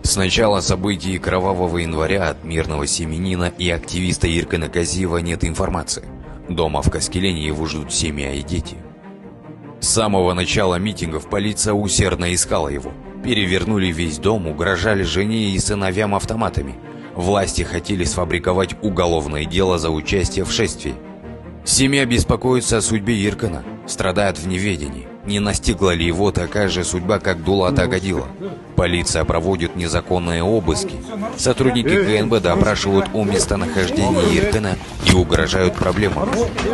С начала событий кровавого января от мирного семьянина и активиста Иркана Казиева нет информации. Дома в Каскелене его ждут семья и дети. С самого начала митингов полиция усердно искала его. Перевернули весь дом, угрожали жене и сыновьям автоматами. Власти хотели сфабриковать уголовное дело за участие в шествии. Семья беспокоится о судьбе Иркана, страдает в неведении. Не настигла ли его такая же судьба, как Дулата Агадила? Полиция проводит незаконные обыски. Сотрудники КНБ допрашивают о местонахождении Иркана и угрожают проблемам.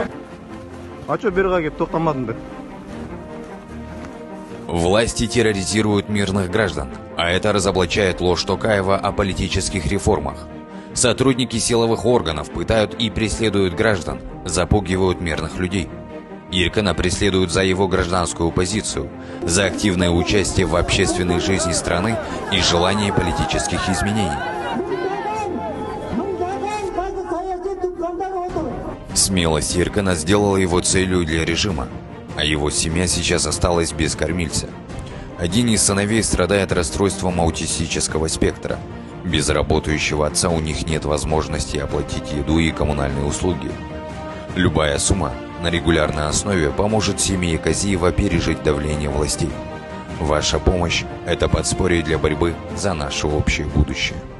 Власти терроризируют мирных граждан, а это разоблачает ложь Токаева о политических реформах. Сотрудники силовых органов пытают и преследуют граждан, запугивают мирных людей. Иркана преследуют за его гражданскую позицию, за активное участие в общественной жизни страны и желание политических изменений. Смелость Иркана сделала его целью для режима, а его семья сейчас осталась без кормильца. Один из сыновей страдает расстройством аутистического спектра. Без работающего отца у них нет возможности оплатить еду и коммунальные услуги. Любая сумма на регулярной основе поможет семье Казиева пережить давление властей. Ваша помощь – это подспорье для борьбы за наше общее будущее.